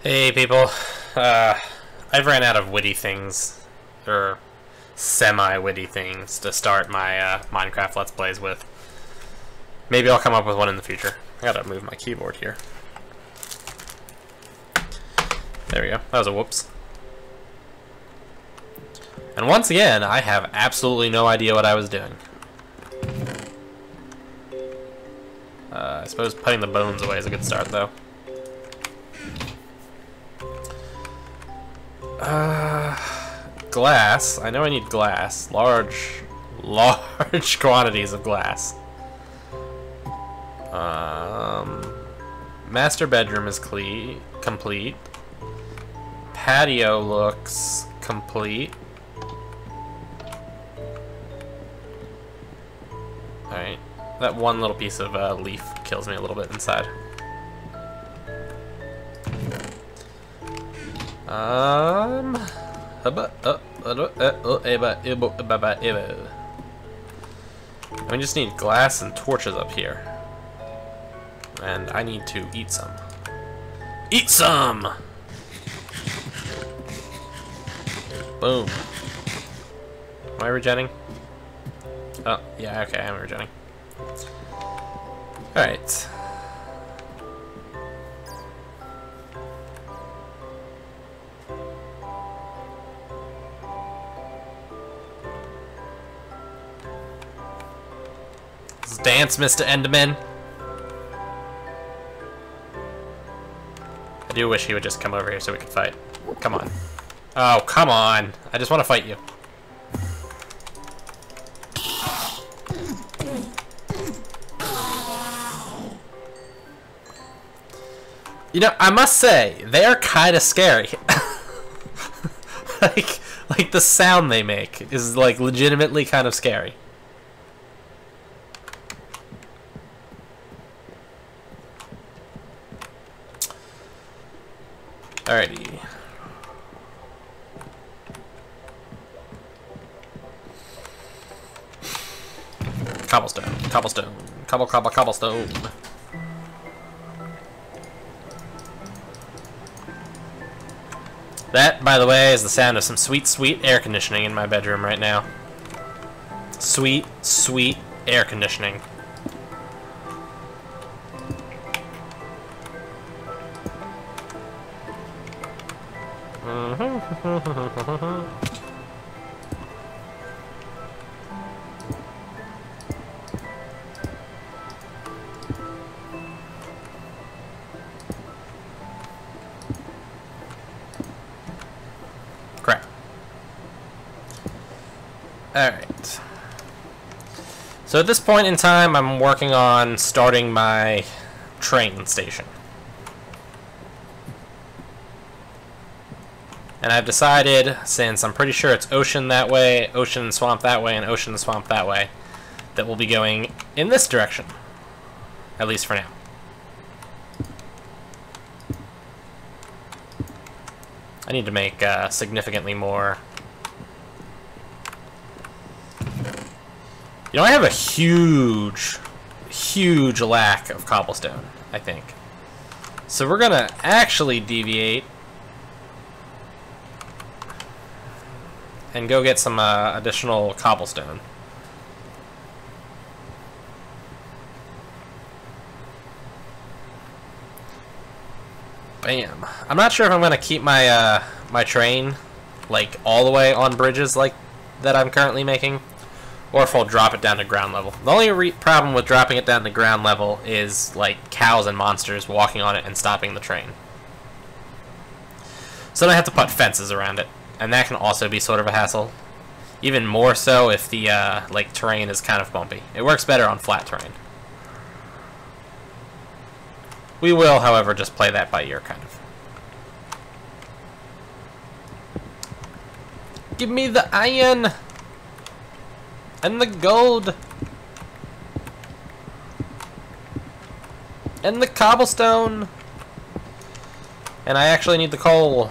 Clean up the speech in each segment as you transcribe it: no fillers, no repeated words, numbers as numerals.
Hey people, I've ran out of witty things, or semi-witty things to start my Minecraft Let's Plays with. Maybe I'll come up with one in the future. I gotta move my keyboard here. There we go, that was a whoops. And once again, I have absolutely no idea what I was doing. I suppose putting the bones away is a good start though. Glass. I know I need glass. Large quantities of glass. Master bedroom is complete. Patio looks complete. Alright. That one little piece of leaf kills me a little bit inside. We just need glass and torches up here. And I need to eat some. Eat some! Boom. Am I regenning? Oh, yeah, okay, I'm regenning. Alright. Let's dance, Mr. Enderman. I do wish he would just come over here so we could fight. Come on. Oh, come on. I just want to fight you. You know, I must say, they are kind of scary. like the sound they make is like legitimately kind of scary. Alrighty. Cobblestone, cobblestone, cobblestone. That, by the way, is the sound of some sweet, sweet air conditioning in my bedroom right now. Sweet, sweet air conditioning. Crap. Alright. So at this point in time, I'm working on starting my train station. And I've decided, since I'm pretty sure it's ocean that way, ocean and swamp that way, and ocean and swamp that way, that we'll be going in this direction. At least for now. I need to make significantly more. You know, I have a huge lack of cobblestone, I think. So we're gonna actually deviate and go get some additional cobblestone. Bam. I'm not sure if I'm gonna keep my my train like all the way on bridges like that I'm currently making, or if I'll drop it down to ground level. The only problem with dropping it down to ground level is like cows and monsters walking on it and stopping the train. So then I have to put fences around it. And that can also be sort of a hassle. Even more so if the like terrain is kind of bumpy. It works better on flat terrain. We will, however, just play that by ear, kind of. Give me the iron! And the gold! And the cobblestone! And I actually need the coal.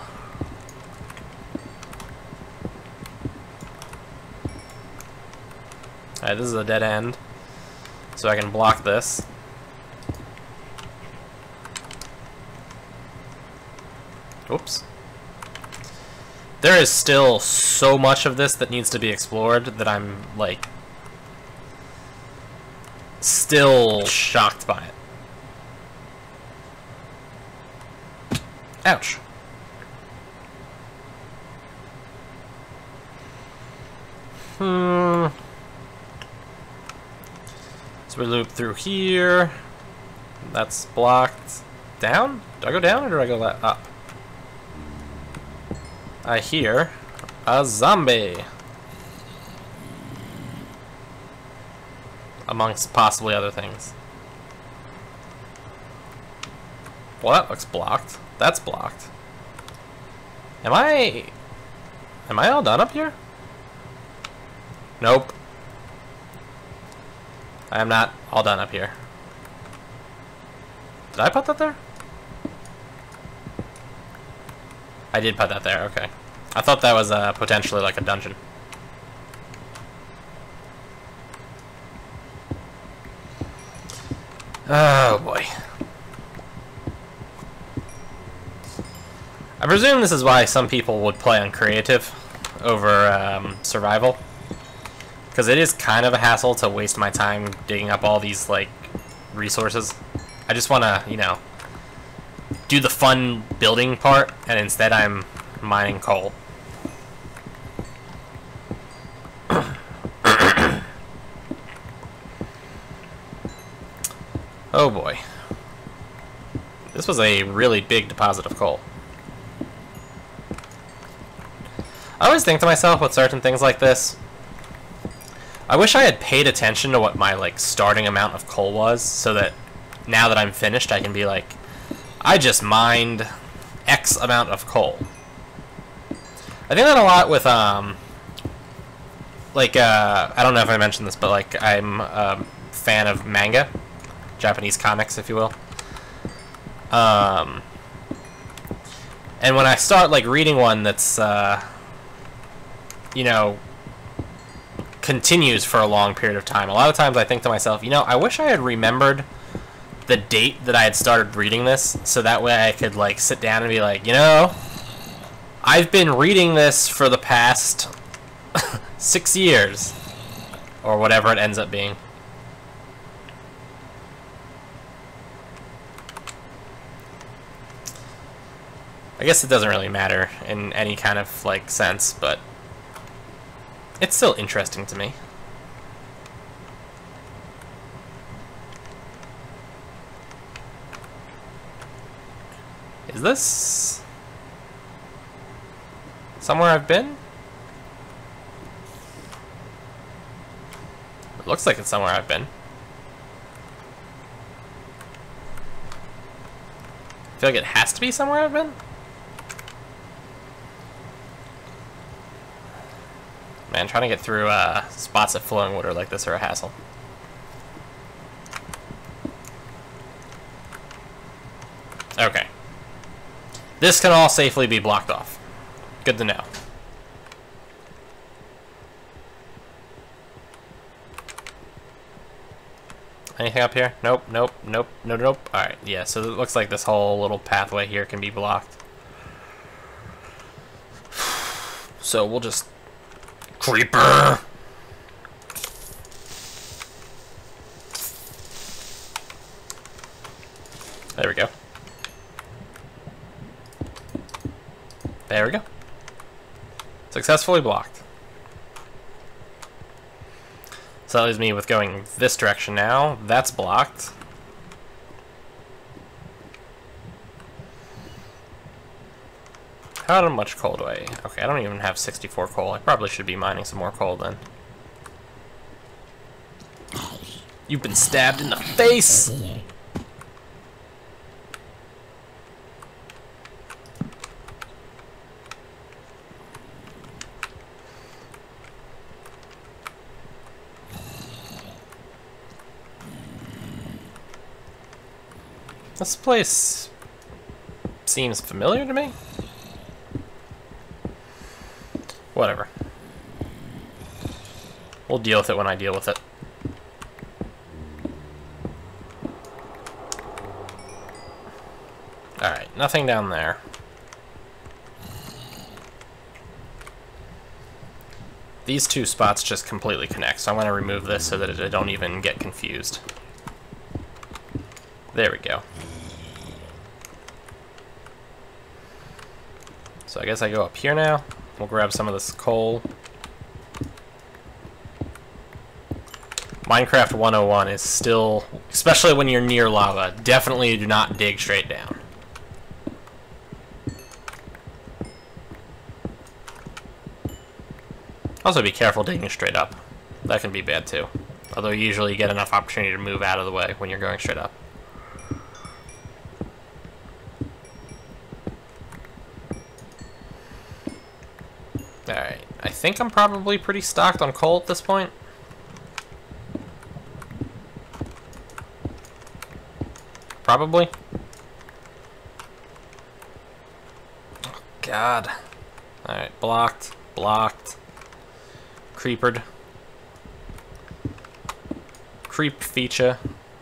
Alright, this is a dead end. So I can block this. Oops. There is still so much of this that needs to be explored that I'm, like, still shocked by it. Ouch. So we loop through here. That's blocked. Down? Do I go down or do I go up? I hear a zombie. Amongst possibly other things. Well, that looks blocked. That's blocked. Am I all done up here? Nope. I am not all done up here. Did I put that there? I did put that there, okay. I thought that was potentially like a dungeon. Oh boy. I presume this is why some people would play on creative over survival. Because it is kind of a hassle to waste my time digging up all these, like, resources. I just want to, you know, do the fun building part, and instead I'm mining coal. Oh boy. This was a really big deposit of coal. I always think to myself with certain things like this, I wish I had paid attention to what my, like, starting amount of coal was, so that now that I'm finished I can be like, I just mined X amount of coal. I think that a lot with, like, I don't know if I mentioned this, but, like, I'm a fan of manga. Japanese comics, if you will. And when I start, like, reading one that's, you know, continues for a long period of time, a lot of times I think to myself, you know, I wish I had remembered the date that I had started reading this, so that way I could, like, sit down and be like, you know, I've been reading this for the past 6 years, or whatever it ends up being. I guess it doesn't really matter in any kind of, like, sense, but it's still interesting to me. Is this somewhere I've been? It looks like it's somewhere I've been. I feel like it has to be somewhere I've been. Man, trying to get through spots of flowing water like this are a hassle. Okay. This can all safely be blocked off. Good to know. Anything up here? Nope, nope, nope, no, nope. Alright, yeah, so it looks like this whole little pathway here can be blocked. So we'll just... Creeper! There we go. There we go. Successfully blocked. So that leaves me with going this direction now. That's blocked. How much coal do I... Okay, I don't even have 64 coal. I probably should be mining some more coal then. You've been stabbed in the face! This place seems familiar to me. Whatever. We'll deal with it when I deal with it. Alright, nothing down there. These two spots just completely connect, so I'm going to remove this so that I don't even get confused. There we go. So I guess I go up here now. We'll grab some of this coal. Minecraft 101 is still, especially when you're near lava, definitely do not dig straight down. Also be careful digging straight up. That can be bad too. Although usually you get enough opportunity to move out of the way when you're going straight up. Alright, I think I'm probably pretty stocked on coal at this point. Probably. Oh, God. Alright, blocked, blocked. Creepered. Creep feature.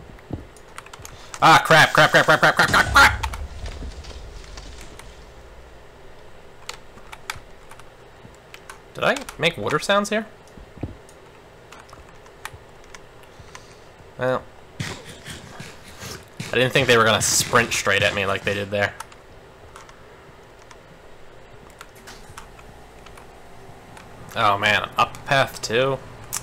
Ah, crap, crap, crap, crap, crap, crap, crap, crap! Did I make water sounds here? Well, I didn't think they were gonna sprint straight at me like they did there. Oh man, up path too?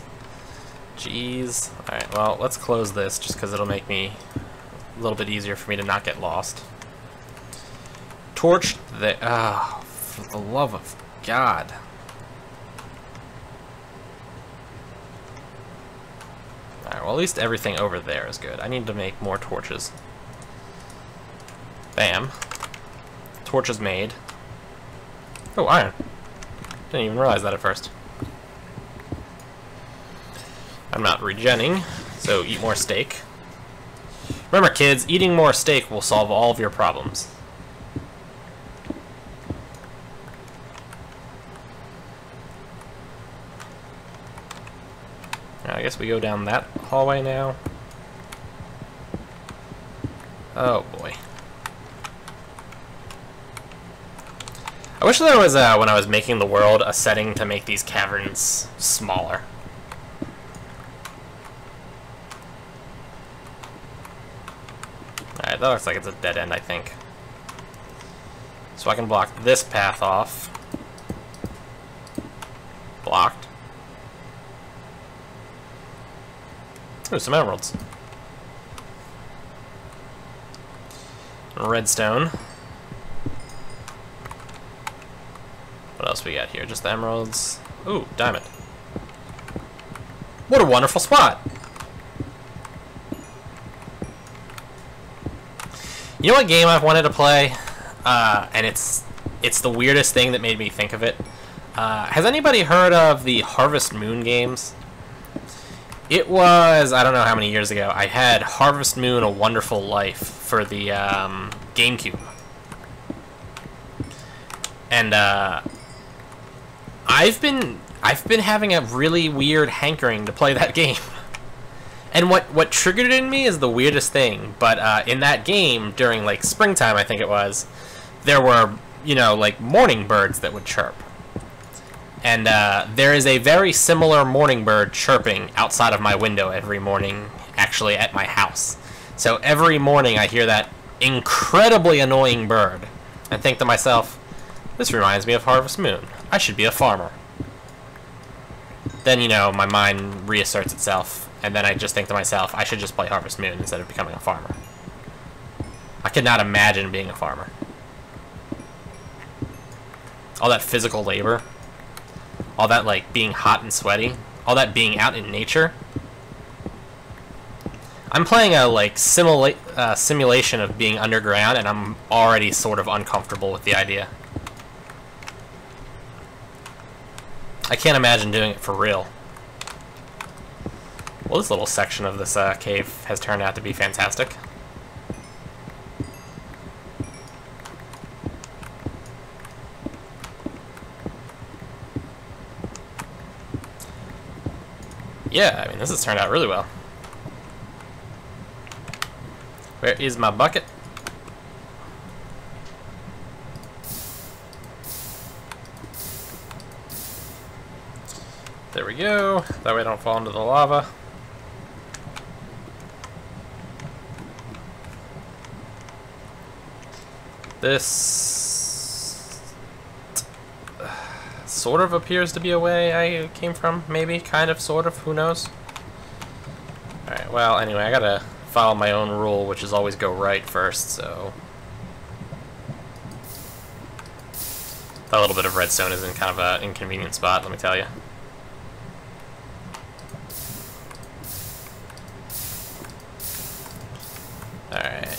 Jeez. Alright, well, let's close this just because it'll make me a little bit easier for me to not get lost. Torch the... Ah, for the love of God. Alright, well at least everything over there is good. I need to make more torches. Bam. Torches made. Oh, iron. Didn't even realize that at first. I'm not regenning, so eat more steak. Remember kids, eating more steak will solve all of your problems. I guess we go down that hallway now. Oh boy. I wish there was, when I was making the world, a setting to make these caverns smaller. Alright, that looks like it's a dead end, I think. So I can block this path off. Blocked. Ooh, some emeralds. Redstone. What else we got here? Just the emeralds. Ooh, diamond. What a wonderful spot! You know what game I've wanted to play? And it's the weirdest thing that made me think of it. Has anybody heard of the Harvest Moon games? It was, I don't know how many years ago, I had Harvest Moon: A Wonderful Life for the GameCube. And I've been having a really weird hankering to play that game. And what triggered it in me is the weirdest thing, but in that game, during like springtime I think it was, there were, you know, like morning birds that would chirp. And there is a very similar morning bird chirping outside of my window every morning, actually at my house. So every morning I hear that incredibly annoying bird and think to myself, this reminds me of Harvest Moon. I should be a farmer. Then, you know, my mind reasserts itself, and then I just think to myself, I should just play Harvest Moon instead of becoming a farmer. I could not imagine being a farmer. All that physical labor. All that, like, being hot and sweaty. All that being out in nature. I'm playing a, like, simulation of being underground, and I'm already sort of uncomfortable with the idea. I can't imagine doing it for real. Well, this little section of this cave has turned out to be fantastic. Yeah, I mean, this has turned out really well. Where is my bucket? There we go. That way I don't fall into the lava. This sort of appears to be a way I came from, maybe, kind of, sort of, who knows? Alright, well, anyway, I gotta follow my own rule, which is always go right first, so... That little bit of redstone is in kind of an inconvenient spot, let me tell you. Alright.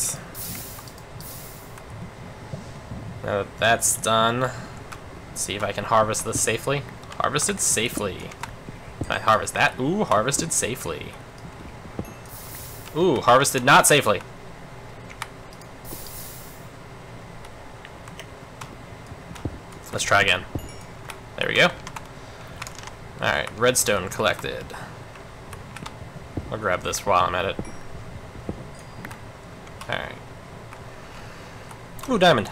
Now that that's done, let's see if I can harvest this safely. Harvested safely. Can I harvest that? Ooh, harvested safely. Ooh, harvested not safely. Let's try again. There we go. Alright, redstone collected. I'll grab this while I'm at it. Alright. Ooh, diamond.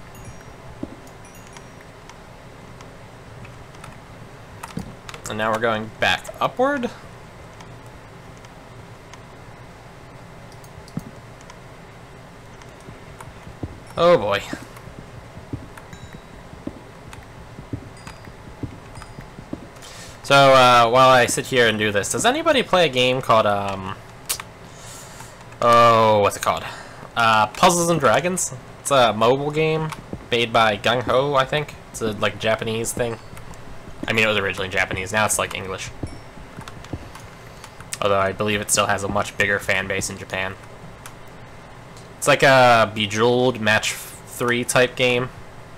And now we're going back upward. Oh boy. So, while I sit here and do this, does anybody play a game called, oh, what's it called? Puzzles and Dragons? It's a mobile game made by Gung Ho, I think. It's a, like, Japanese thing. I mean, it was originally Japanese, now it's, like, English. Although I believe it still has a much bigger fan base in Japan. It's like a Bejeweled Match 3 type game.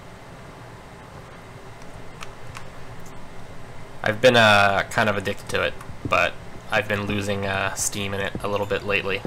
I've been kind of addicted to it, but I've been losing steam in it a little bit lately.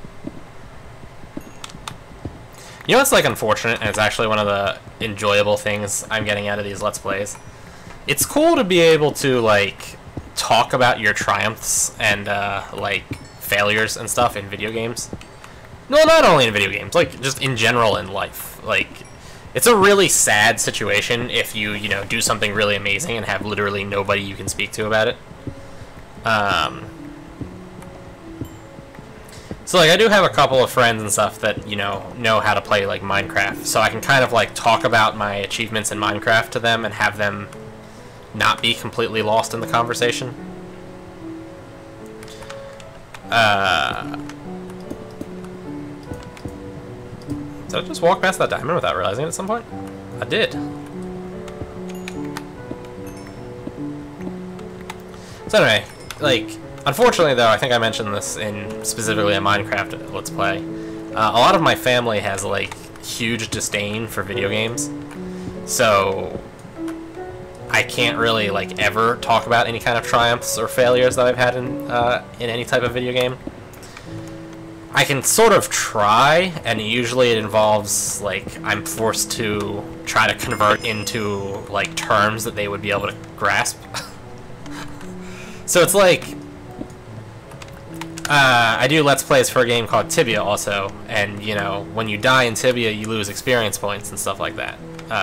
You know what's like unfortunate, and it's actually one of the enjoyable things I'm getting out of these Let's Plays? It's cool to be able to like talk about your triumphs and like failures and stuff in video games. No, not only in video games, like just in general in life. Like, it's a really sad situation if you know, do something really amazing and have literally nobody you can speak to about it. So, like, I do have a couple of friends and stuff that, you know how to play, like, Minecraft. So I can kind of, like, talk about my achievements in Minecraft to them and have them not be completely lost in the conversation. Did I just walk past that diamond without realizing it at some point? I did. So anyway, like, unfortunately though, I think I mentioned this in specifically a Minecraft Let's Play. A lot of my family has, like, huge disdain for video games. So I can't really, like, ever talk about any kind of triumphs or failures that I've had in any type of video game. I can sort of try, and usually it involves, like, I'm forced to try to convert into, like, terms that they would be able to grasp. So it's like, I do Let's Plays for a game called Tibia also, and, you know, when you die in Tibia, you lose experience points and stuff like that.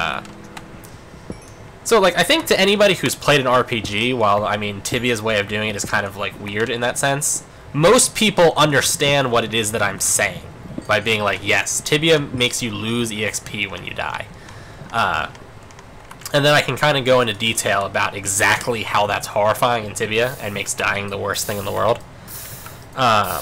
So, like, I think to anybody who's played an RPG, while, I mean, Tibia's way of doing it is kind of, like, weird in that sense, most people understand what it is that I'm saying by being like, yes, Tibia makes you lose EXP when you die. And then I can kind of go into detail about exactly how that's horrifying in Tibia and makes dying the worst thing in the world. But,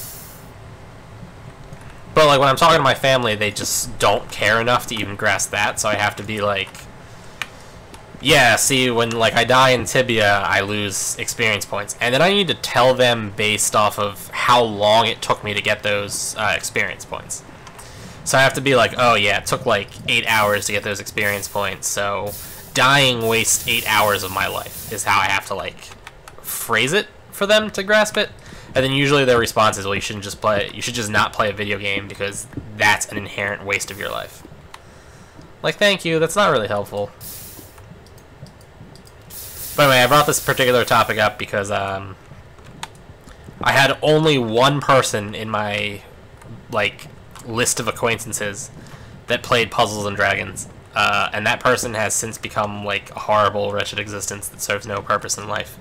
like, when I'm talking to my family, they just don't care enough to even grasp that, so I have to be like, yeah, see, when, like, I die in Tibia, I lose experience points. And then I need to tell them based off of how long it took me to get those experience points. So I have to be like, oh, yeah, it took, like, 8 hours to get those experience points, so dying wastes 8 hours of my life is how I have to, like, phrase it for them to grasp it. And then usually their response is, well, you should just not play a video game because that's an inherent waste of your life. Like, thank you, that's not really helpful. But anyway, I brought this particular topic up because I had only one person in my, like, list of acquaintances that played Puzzles and Dragons. and that person has since become like a horrible, wretched existence that serves no purpose in life.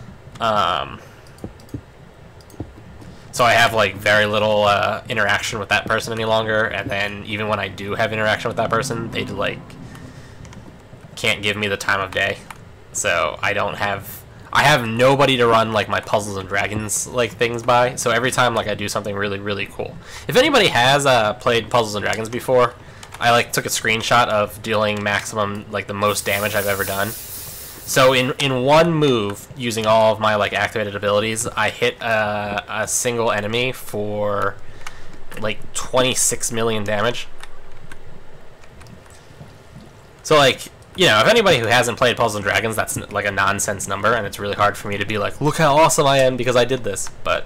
So I have like very little interaction with that person any longer, and then even when I do have interaction with that person, they like can't give me the time of day. So I have nobody to run like my Puzzles and Dragons like things by. So every time like I do something really, really cool. If anybody has played Puzzles and Dragons before, I like took a screenshot of dealing maximum like the most damage I've ever done. So in one move, using all of my like activated abilities, I hit a single enemy for like 26 million damage. So like, you know, if anybody who hasn't played Puzzles and Dragons, that's like a nonsense number, and it's really hard for me to be like, look how awesome I am because I did this. But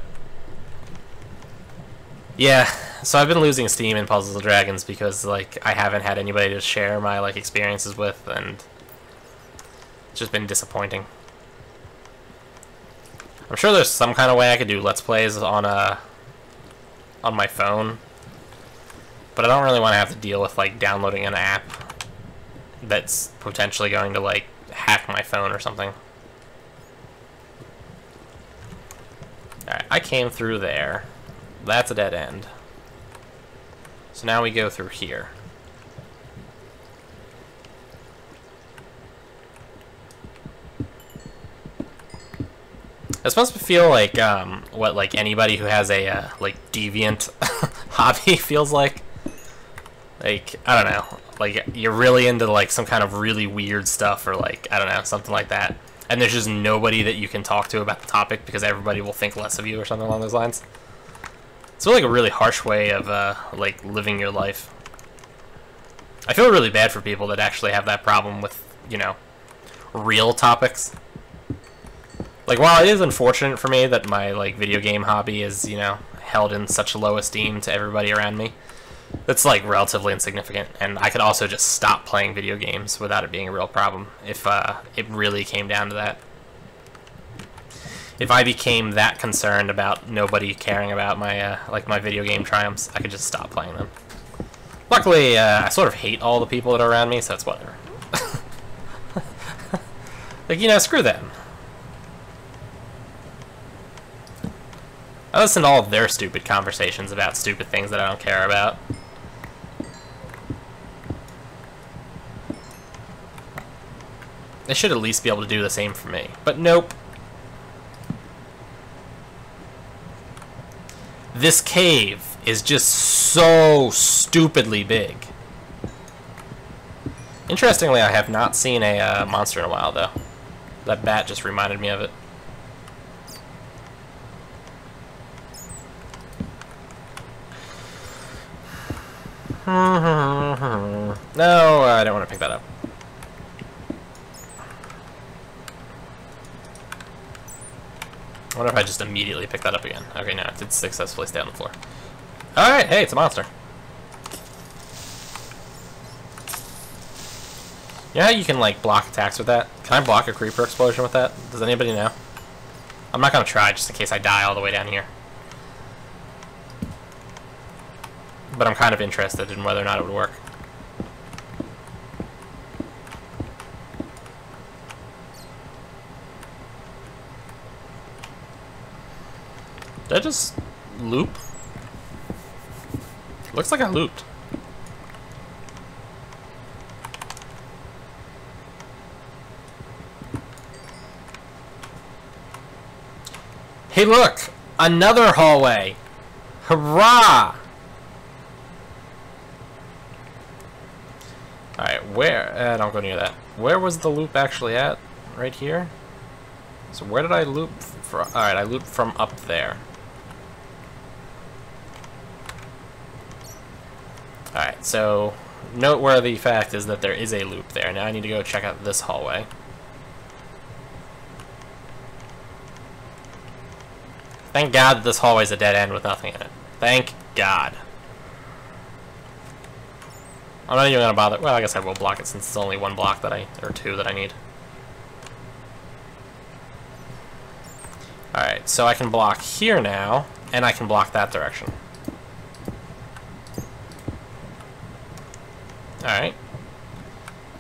yeah, so I've been losing steam in Puzzles and Dragons because like I haven't had anybody to share my like experiences with, and it's just been disappointing. I'm sure there's some kind of way I could do Let's Plays on my phone, but I don't really want to have to deal with like downloading an app that's potentially going to like hack my phone or something. Alright, I came through there. That's a dead end. So now we go through here. It's supposed to feel like what like anybody who has a like deviant hobby feels like. Like, I don't know, like you're really into like some kind of really weird stuff, or like, I don't know, something like that, and there's just nobody that you can talk to about the topic because everybody will think less of you or something along those lines. It's like a really harsh way of like living your life. I feel really bad for people that actually have that problem with, you know, real topics. Like, while it is unfortunate for me that my like video game hobby is, you know, held in such low esteem to everybody around me, it's like relatively insignificant, and I could also just stop playing video games without it being a real problem if it really came down to that. If I became that concerned about nobody caring about my like my video game triumphs, I could just stop playing them. Luckily, I sort of hate all the people that are around me, so it's whatever. Like, you know, screw them. I listen to all of their stupid conversations about stupid things that I don't care about. They should at least be able to do the same for me, but nope. This cave is just so stupidly big. Interestingly, I have not seen a monster in a while, though. That bat just reminded me of it. No, I don't want to pick that up. I wonder if I just immediately pick that up again. Okay, no, it did successfully stay on the floor. Alright, hey, it's a monster. You know how you can, like, block attacks with that? Can I block a creeper explosion with that? Does anybody know? I'm not gonna try, just in case I die all the way down here. But I'm kind of interested in whether or not it would work. Did I just loop? Looks like I looped. Hey look! Another hallway! Hurrah! Alright, where? Don't go near that. Where was the loop actually at? Right here? So where did I loop from? Alright, I looped from up there. Alright, so noteworthy fact is that there is a loop there. Now I need to go check out this hallway. Thank God that this hallway's a dead end with nothing in it. Thank God. I'm not even gonna bother. Well, I guess I will block it since it's only one block that or two that I need. Alright, so I can block here now, and I can block that direction.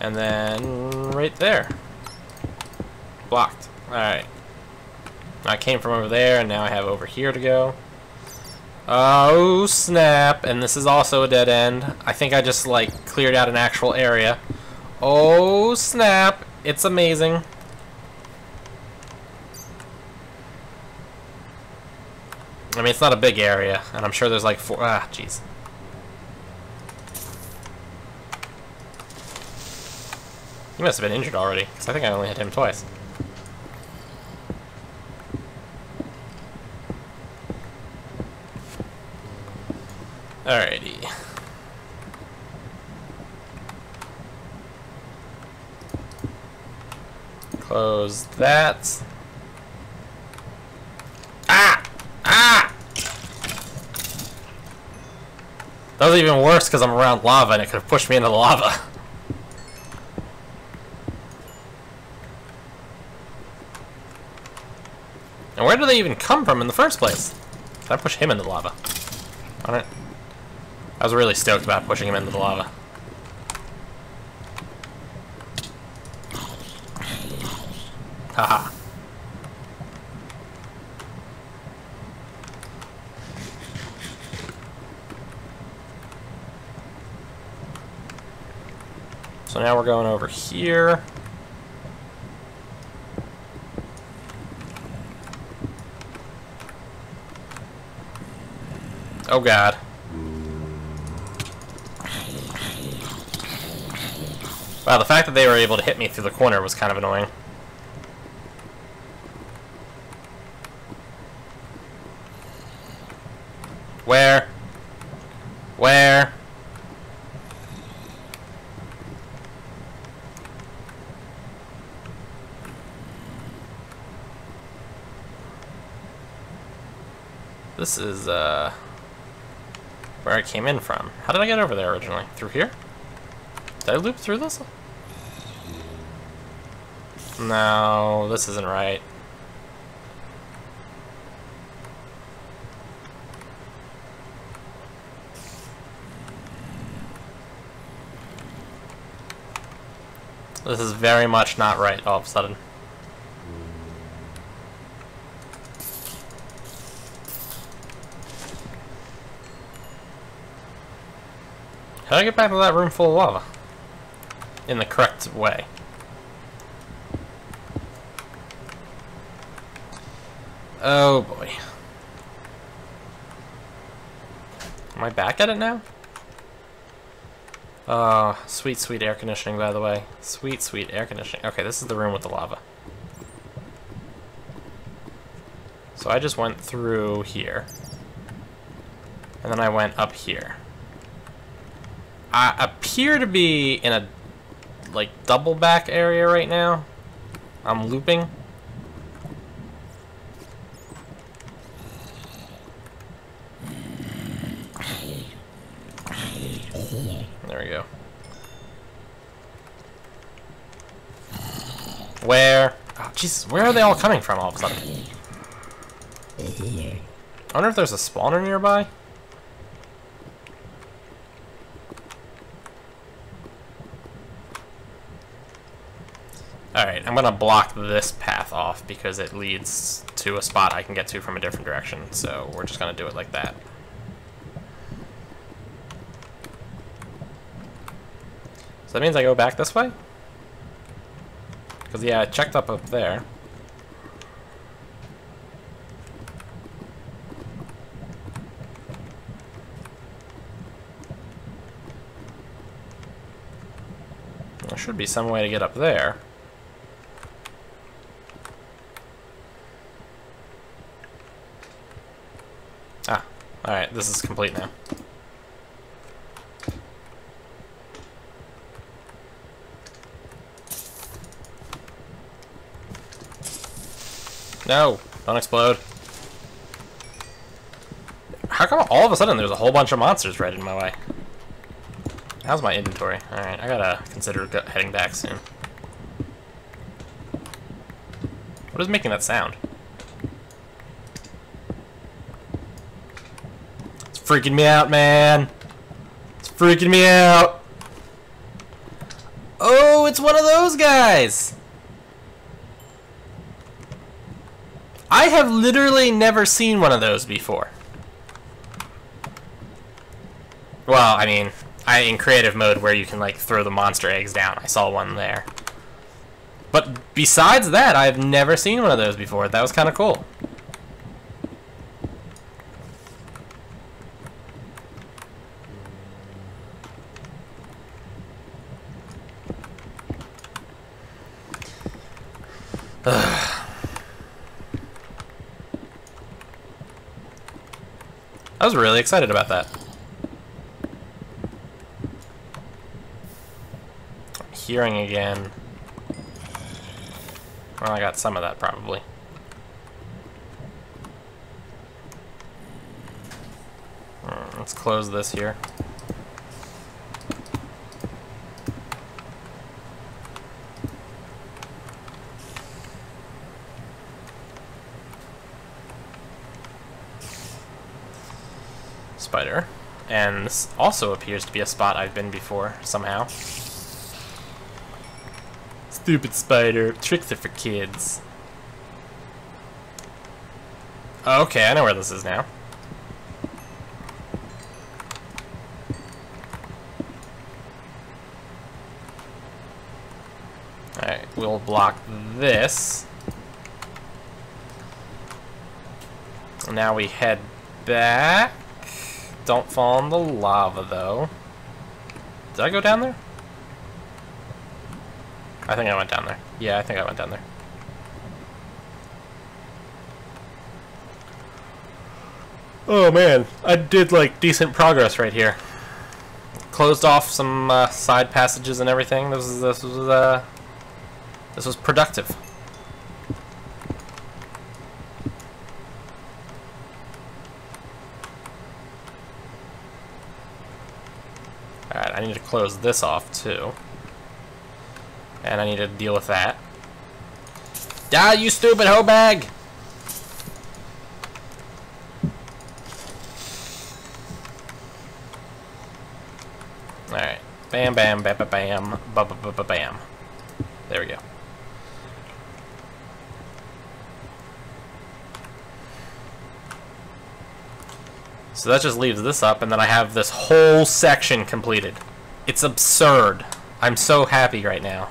And then right there. Blocked. Alright. I came from over there, and now I have over here to go. Oh, snap. And this is also a dead end. I think I just, like, cleared out an actual area. Oh, snap. It's amazing. I mean, it's not a big area, and I'm sure there's, like, 4... Ah, jeez. He must have been injured already, because I think I only hit him twice. Alrighty. Close that. Ah! Ah! That was even worse because I'm around lava and it could have pushed me into the lava. And where do they even come from in the first place? Did I push him into the lava? Alright. I was really stoked about pushing him into the lava. Haha. So now we're going over here. Oh god. Wow, the fact that they were able to hit me through the corner was kind of annoying. Where? Where? This is, where I came in from. How did I get over there originally? Through here? Did I loop through this? No, this isn't right. This is very much not right all of a sudden. How do I get back to that room full of lava? In the correct way. Oh boy. Am I back at it now? Oh, sweet, sweet air conditioning, by the way. Sweet, sweet air conditioning. Okay, this is the room with the lava. So I just went through here. And then I went up here. I appear to be in a, like, double back area right now. I'm looping. There we go. Where? Oh, Jesus, where are they all coming from all of a sudden? I wonder if there's a spawner nearby. Alright, I'm gonna block this path off because it leads to a spot I can get to from a different direction, so we're just gonna do it like that. So that means I go back this way? Because, yeah, I checked up there. There should be some way to get up there. Ah, alright, this is complete now. No, don't explode. How come all of a sudden there's a whole bunch of monsters right in my way? How's my inventory? Alright, I gotta consider heading back soon. What is making that sound? It's freaking me out, man! It's freaking me out! Oh, it's one of those guys! I have literally never seen one of those before. Well, I mean, in creative mode where you can, like, throw the monster eggs down. I saw one there. But besides that, I've never seen one of those before. That was kind of cool. I was really excited about that. Hearing again. Well, I got some of that probably. Let's close this here. Spider. And this also appears to be a spot I've been before, somehow. Stupid spider. Tricks are for kids. Oh, okay, I know where this is now. Alright, we'll block this. Now we head back. Don't fall in the lava, though. Did I go down there? I think I went down there. Yeah, I think I went down there. Oh man, I did like decent progress right here. Closed off some side passages and everything. This was productive. Alright, I need to close this off too. And I need to deal with that. Die, you stupid hoe bag! Alright. Bam, bam, bam, bam, bam, bam, bam, bam, bam. There we go. So that just leaves this up, and then I have this whole section completed. It's absurd. I'm so happy right now.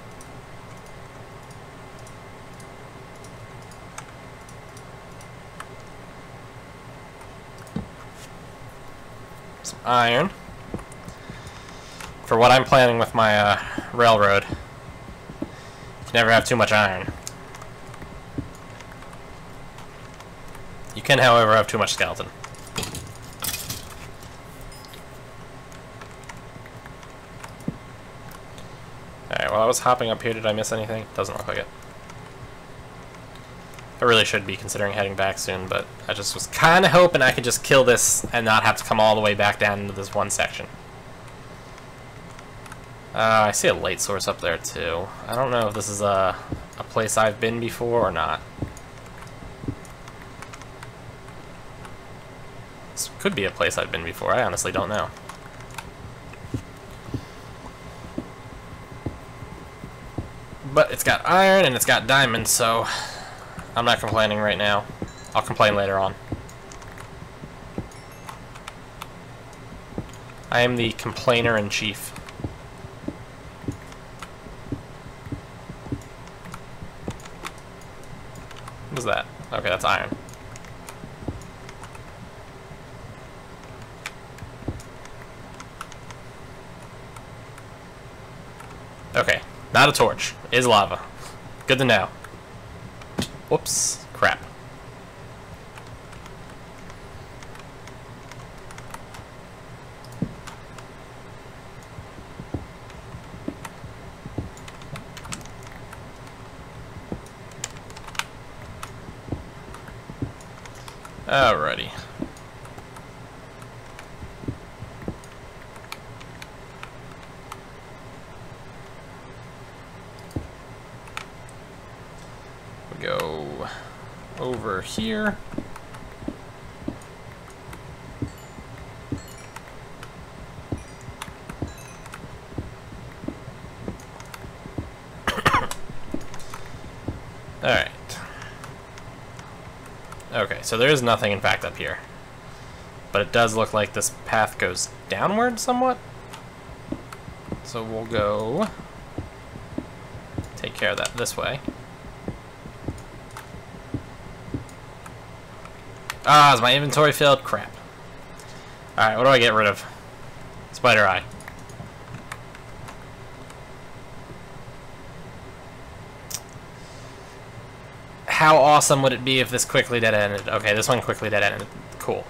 Some iron. For what I'm planning with my railroad. You can never have too much iron. You can, however, have too much skeleton. Alright, while I was hopping up here, did I miss anything? Doesn't look like it. I really should be considering heading back soon, but I just was kind of hoping I could just kill this and not have to come all the way back down into this one section. I see a light source up there, too. I don't know if this is a place I've been before or not. This could be a place I've been before. I honestly don't know. But it's got iron and it's got diamonds, so I'm not complaining right now. I'll complain later on. I am the complainer-in-chief. What is that? Okay, that's iron. Okay, not a torch. Is lava. Good to know. Whoops. Crap. Alrighty. We go over here. so there is nothing, in fact, up here. But it does look like this path goes downward somewhat. So we'll go take care of that this way. Ah, is my inventory filled? Crap. Alright, what do I get rid of? Spider eye. How awesome would it be if this quickly dead-ended? Okay, this one quickly dead-ended. Cool.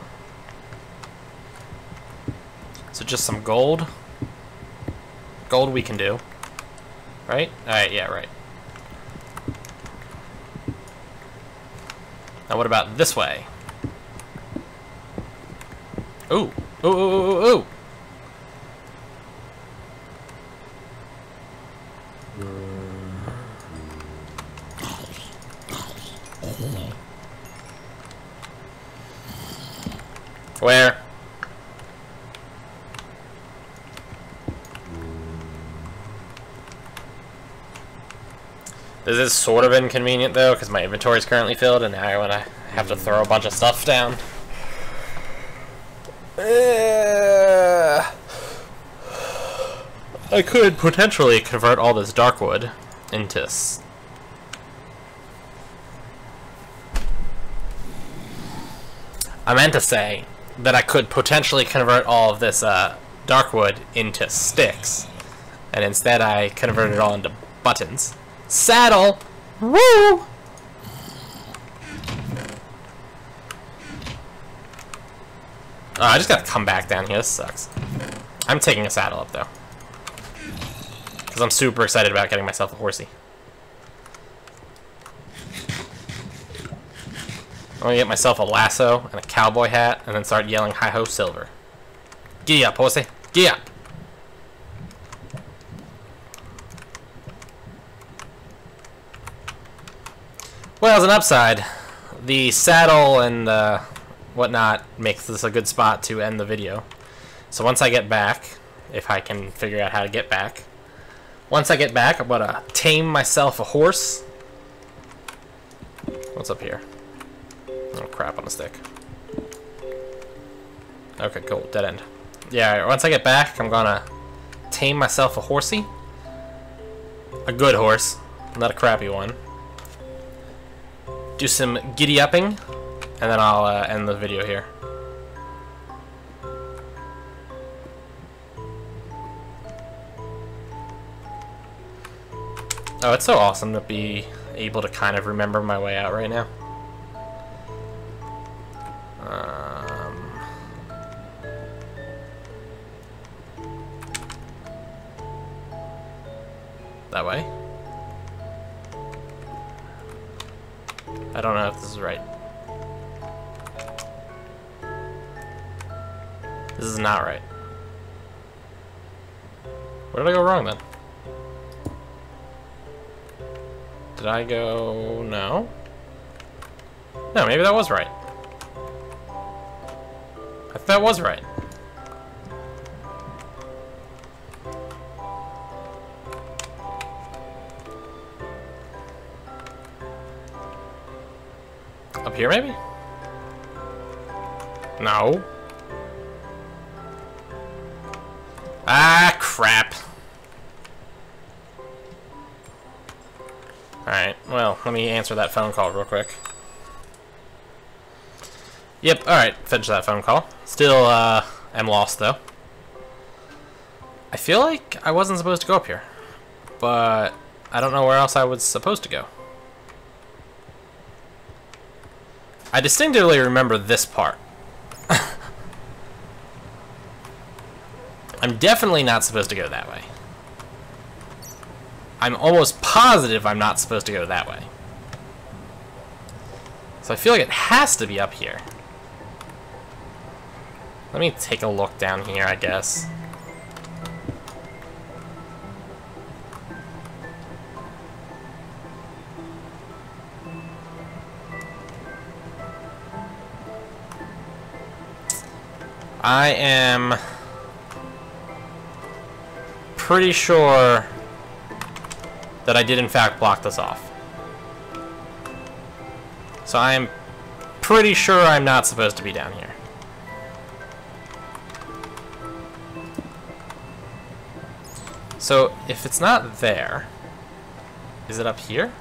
So just some gold. Gold we can do. Right? Alright, yeah, right. Now what about this way? Ooh! Ooh, ooh, ooh, ooh, ooh! Where? This is sort of inconvenient though, because my inventory is currently filled, and now I want to have to throw a bunch of stuff down. I could potentially convert all this dark wood into I meant to say that I could potentially convert all of this dark wood into sticks, and instead I converted it all into buttons. Saddle! Woo! Oh, I just gotta come back down here. This sucks. I'm taking a saddle up though, because I'm super excited about getting myself a horsey. I'm gonna get myself a lasso and a cowboy hat, and then start yelling "Hi-ho, Silver!" Giddy up, horsey! Giddy up! Well, as an upside, the saddle and whatnot makes this a good spot to end the video. So once I get back, if I can figure out how to get back, once I get back, I'm gonna tame myself a horse. What's up here? Oh, crap on a stick. Okay, cool. Dead end. Yeah, once I get back, I'm gonna tame myself a horsey. A good horse, not a crappy one. Do some giddy-upping, and then I'll end the video here. Oh, it's so awesome to be able to kind of remember my way out right now. That way. I don't know if this is right. This is not right. Where did I go wrong then? Did I go... no? No, maybe that was right. I thought that was right. Up here, maybe? No. Ah, crap. Alright, well, let me answer that phone call real quick. Yep, alright, finish that phone call. Still, am lost, though. I feel like I wasn't supposed to go up here. But I don't know where else I was supposed to go. I distinctly remember this part. I'm definitely not supposed to go that way. I'm almost positive I'm not supposed to go that way. So I feel like it has to be up here. Let me take a look down here, I guess. I am pretty sure that I did in fact block this off. So I am pretty sure I'm not supposed to be down here. So, if it's not there, is it up here?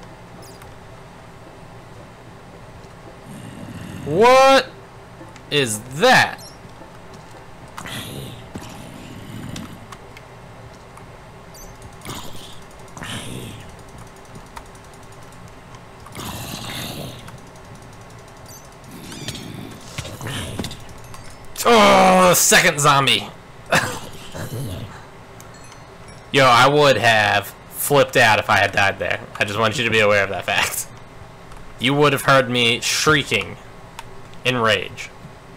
What is that? Oh, second zombie. Yo, I would have flipped out if I had died there. I just want you to be aware of that fact. You would have heard me shrieking in rage.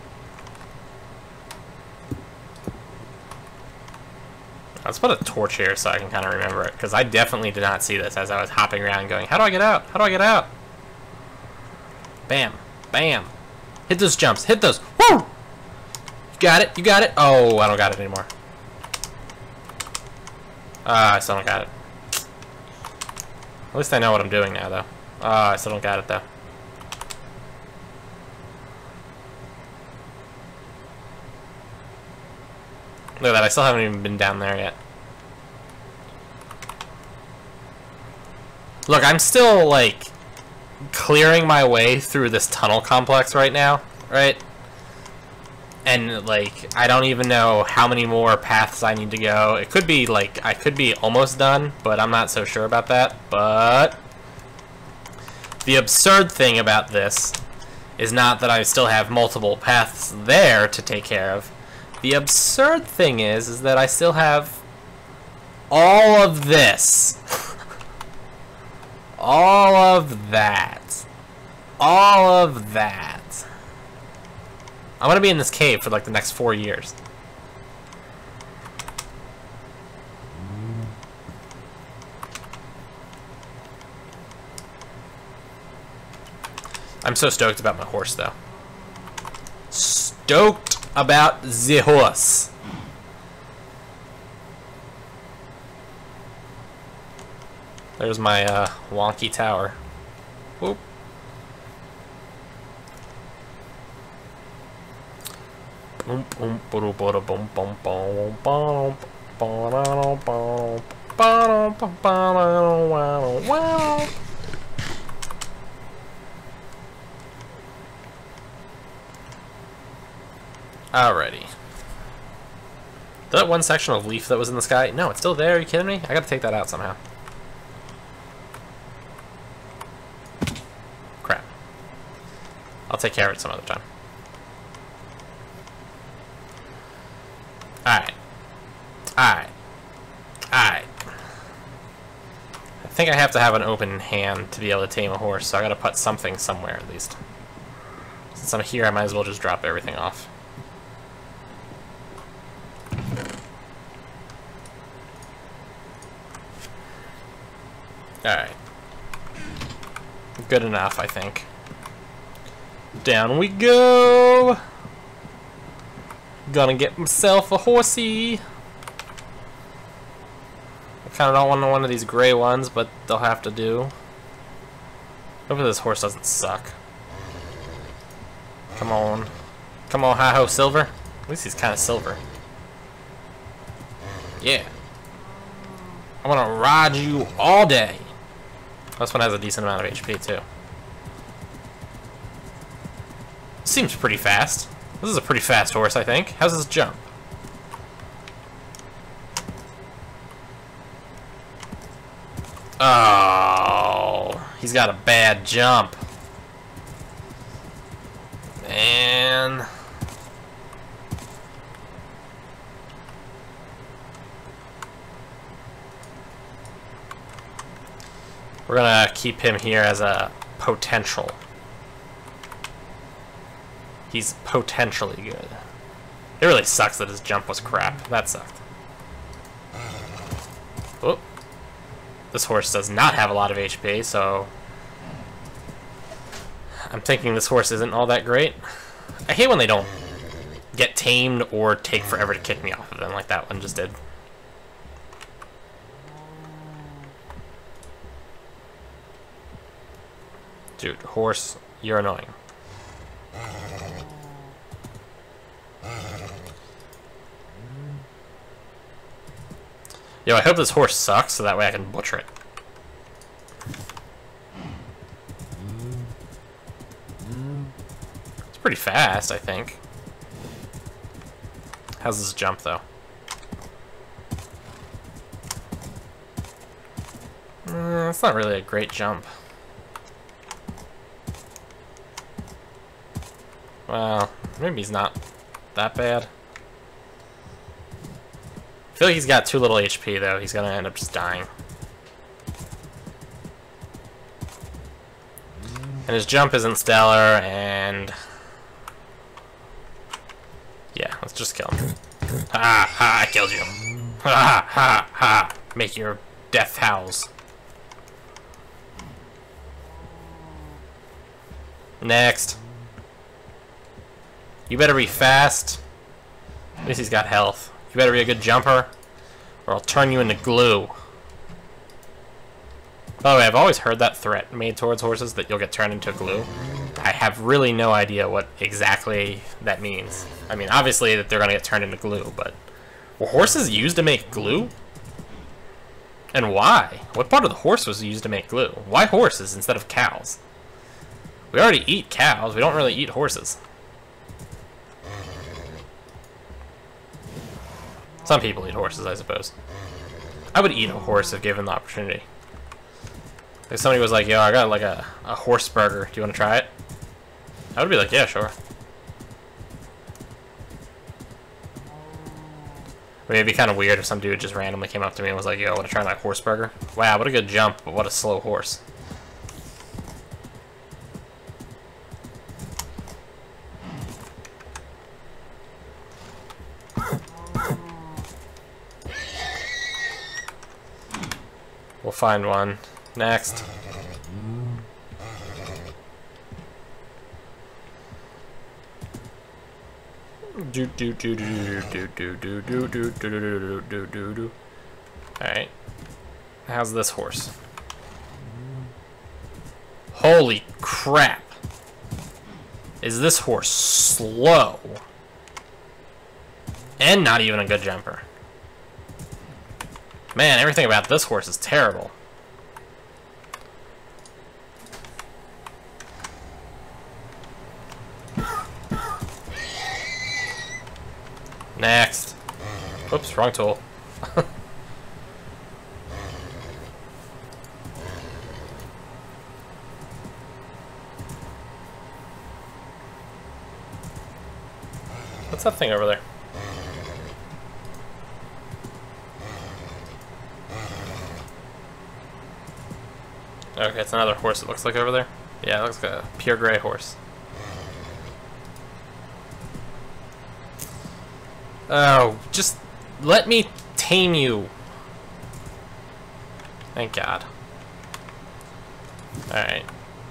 Let's put a torch here so I can kind of remember it, because I definitely did not see this as I was hopping around going, how do I get out? How do I get out? Bam. Bam. Hit those jumps. Hit those. Woo! You got it. You got it. Oh, I don't got it anymore. I still don't got it. At least I know what I'm doing now, though. I still don't got it, though. Look at that, I still haven't even been down there yet. Look, I'm still, like, clearing my way through this tunnel complex right now, right? And, like, I don't even know how many more paths I need to go. It could be, like, I could be almost done, but I'm not so sure about that. But the absurd thing about this is not that I still have multiple paths there to take care of. The absurd thing is that I still have all of this. All of that. All of that. I'm gonna be in this cave for like the next 4 years. I'm so stoked about my horse, though. Stoked about the horse. There's my wonky tower. Whoop. Alrighty. That one section of leaf that was in the sky? No, it's still there. Are you kidding me? I gotta take that out somehow. Crap. I'll take care of it some other time. Alright. Alright. Alright. I think I have to have an open hand to be able to tame a horse, so I gotta put something somewhere at least. Since I'm here, I might as well just drop everything off. Alright. Good enough, I think. Down we go! Gonna get myself a horsey. I kinda don't want one of these gray ones, but they'll have to do. Hopefully this horse doesn't suck. Come on. Come on, hi-ho, silver. At least he's kinda silver. Yeah. I'm gonna ride you all day. This one has a decent amount of HP, too. Seems pretty fast. This is a pretty fast horse, I think. How's this jump? Oh, he's got a bad jump. Man. We're gonna keep him here as a potential. He's potentially good. It really sucks that his jump was crap. That sucked. Oh. This horse does not have a lot of HP, so I'm thinking this horse isn't all that great. I hate when they don't get tamed or take forever to kick me off of them like that one just did. Dude, horse, you're annoying. Yo, I hope this horse sucks so that way I can butcher it. It's pretty fast, I think. How's this jump, though? It's not really a great jump. Well, maybe he's not that bad. I feel like he's got too little HP, though. He's gonna end up just dying. And his jump isn't stellar, and... yeah, let's just kill him. Ha ha, I killed you. Ha ha ha, make your death howls. Next. You better be fast. At least he's got health. You better be a good jumper, or I'll turn you into glue. By the way, I've always heard that threat made towards horses, that you'll get turned into glue. I have really no idea what exactly that means. I mean, obviously that they're going to get turned into glue, but were horses used to make glue? And why? What part of the horse was used to make glue? Why horses instead of cows? We already eat cows, we don't really eat horses. Some people eat horses, I suppose. I would eat a horse if given the opportunity. If somebody was like, yo, I got like a horse burger, do you want to try it? I would be like, yeah, sure. I mean, it'd be kind of weird if some dude just randomly came up to me and was like, yo, I want to try my horse burger. Wow, what a good jump, but what a slow horse. We'll find one. Next. Alright. How's this horse? Holy crap! Is this horse slow? And not even a good jumper. Man, everything about this horse is terrible. Next. Oops, wrong tool. What's that thing over there? Okay, it's another horse it looks like over there. Yeah, it looks like a pure gray horse. Oh, just let me tame you. Thank God. Alright.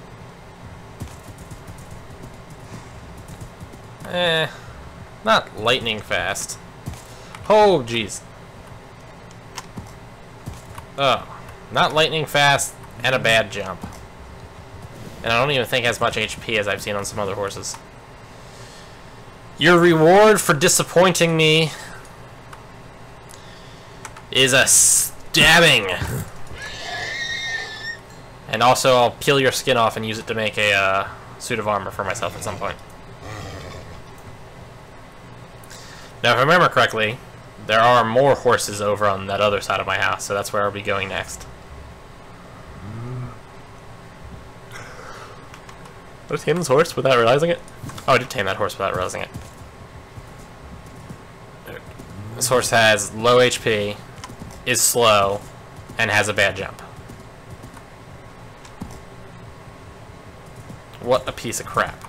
Not lightning fast. Oh, jeez. Oh, not lightning fast and a bad jump. And I don't even think it has much HP as I've seen on some other horses. Your reward for disappointing me is a stabbing. And also, I'll peel your skin off and use it to make a suit of armor for myself at some point. Now, if I remember correctly, there are more horses over on that other side of my house, so that's where I'll be going next. Did I tame this horse without realizing it? Oh, I did tame that horse without realizing it. This horse has low HP, is slow, and has a bad jump. What a piece of crap.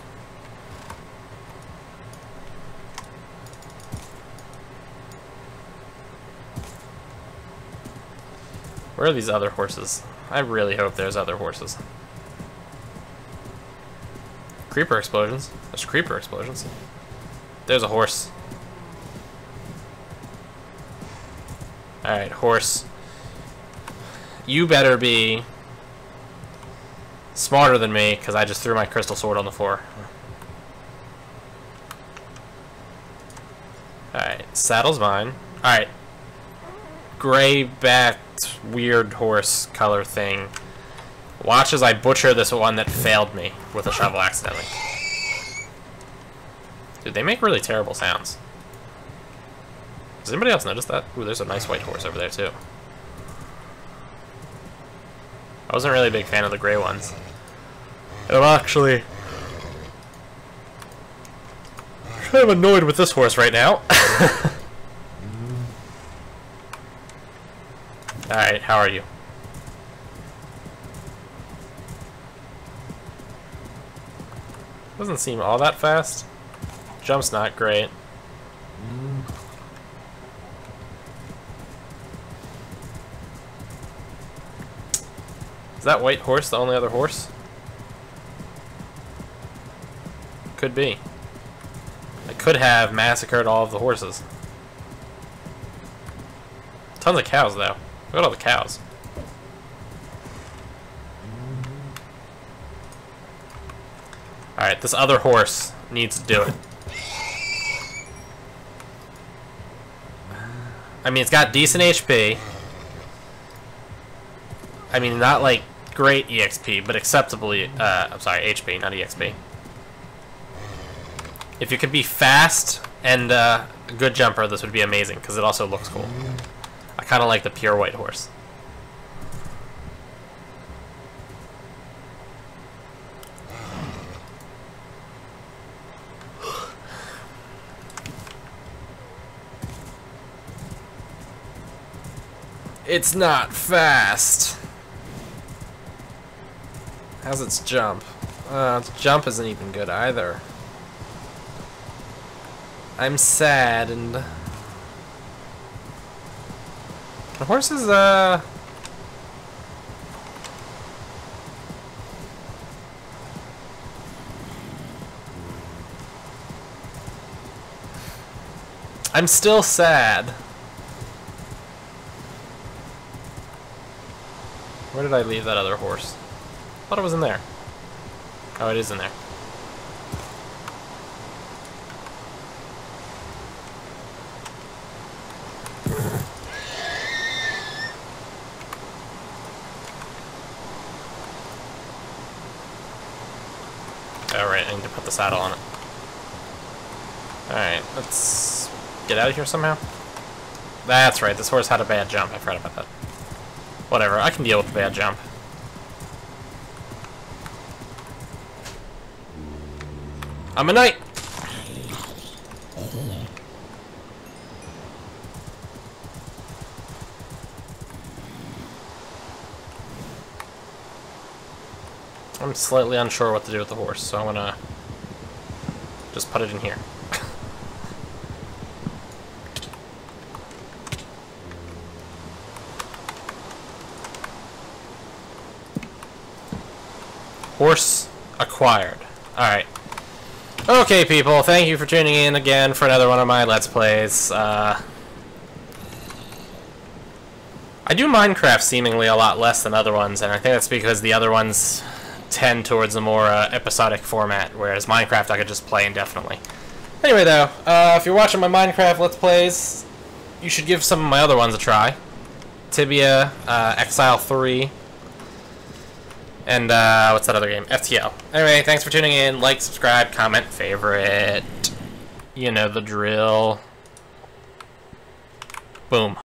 Where are these other horses? I really hope there's other horses. Creeper explosions. There's creeper explosions. There's a horse. Alright, horse. You better be smarter than me, because I just threw my crystal sword on the floor. Alright, saddle's mine. Alright. gray-backed weird horse color thing. Watch as I butcher this one that failed me with a shovel accidentally. Dude, they make really terrible sounds. Does anybody else notice that? Ooh, there's a nice white horse over there, too. I wasn't really a big fan of the gray ones. I'm actually kind of annoyed with this horse right now. Alright, how are you? Doesn't seem all that fast. Jump's not great. Is that white horse the only other horse? Could be. I could have massacred all of the horses. Tons of cows, though. Look at all the cows. Alright, this other horse needs to do it. I mean, it's got decent HP. I mean, not like great EXP, but acceptably, I'm sorry, HP, not EXP. If you could be fast and a good jumper, this would be amazing, because it also looks cool. I kind of like the pure white horse. It's not fast. How's its jump? Its jump isn't even good either. I'm sad and the horse is I'm still sad. Where did I leave that other horse? I thought it was in there. Oh, it is in there. Alright, I need to put the saddle on it. Alright, let's get out of here somehow. That's right, this horse had a bad jump. I forgot about that. Whatever, I can deal with the bad jump. I'm a knight! I'm slightly unsure what to do with the horse, so I'm gonna just put it in here. Horse acquired. Alright. Okay, people, thank you for tuning in again for another one of my Let's Plays. I do Minecraft seemingly a lot less than other ones, and I think that's because the other ones tend towards a more episodic format, whereas Minecraft I could just play indefinitely. Anyway, though, if you're watching my Minecraft Let's Plays, you should give some of my other ones a try. Tibia, Exile 3, and what's that other game? FTL. Anyway, thanks for tuning in. Like, subscribe, comment, favorite. You know the drill. Boom.